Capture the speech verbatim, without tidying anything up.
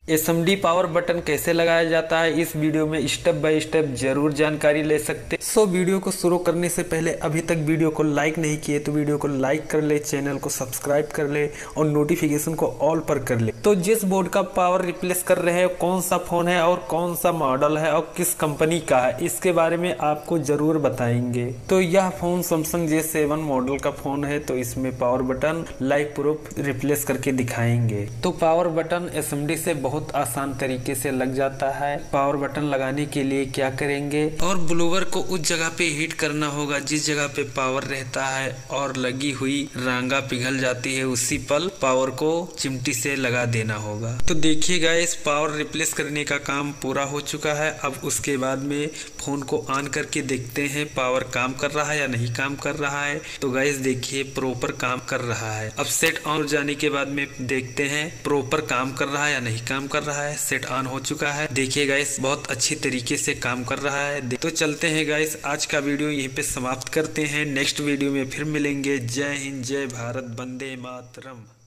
S M D power button कैसे लगाया जाता है इस वीडियो में स्टेप बाय स्टेप जरूर जानकारी ले सकते। सो वीडियो को शुरू करने से पहले अभी तक वीडियो को लाइक नहीं किए तो वीडियो को लाइक कर ले, चैनल को सब्सक्राइब कर ले और नोटिफिकेशन को ऑल पर कर ले। तो जिस बोर्ड का पावर रिप्लेस कर रहे हैं कौन सा फोन है और कौन सा मॉडल है और किस कंपनी का है इसके बारे में आपको जरूर बताएंगे। तो यह phone Samsung J seven model का फोन है, तो इसमें power button live proof replace करके दिखाएंगे। तो power button S M D से बहुत आसान तरीके से लग जाता है। पावर बटन लगाने के लिए क्या करेंगे, और ब्लोवर को उस जगह पे हीट करना होगा जिस जगह पे पावर रहता है और लगी हुई रांगा पिघल जाती है, उसी पल पावर को चिमटी से लगा देना होगा। तो देखिए गाइस, पावर रिप्लेस करने का काम पूरा हो चुका है। अब उसके बाद में फोन को ऑन करके देखते हैं पावर काम कर रहा है या नहीं काम कर रहा है। तो गाइस देखिए प्रॉपर काम कर रहा है। अब सेट ऑन जाने के बाद में देखते हैं प्रॉपर काम कर रहा है या नहीं काम कर रहा है। सेट ऑन हो चुका है, देखिए गाइस बहुत अच्छी तरीके से काम कर रहा है। तो चलते हैं गाइस, आज का वीडियो यहीं पे समाप्त करते हैं। नेक्स्ट वीडियो में फिर मिलेंगे। जय हिंद, जय भारत, वंदे मातरम।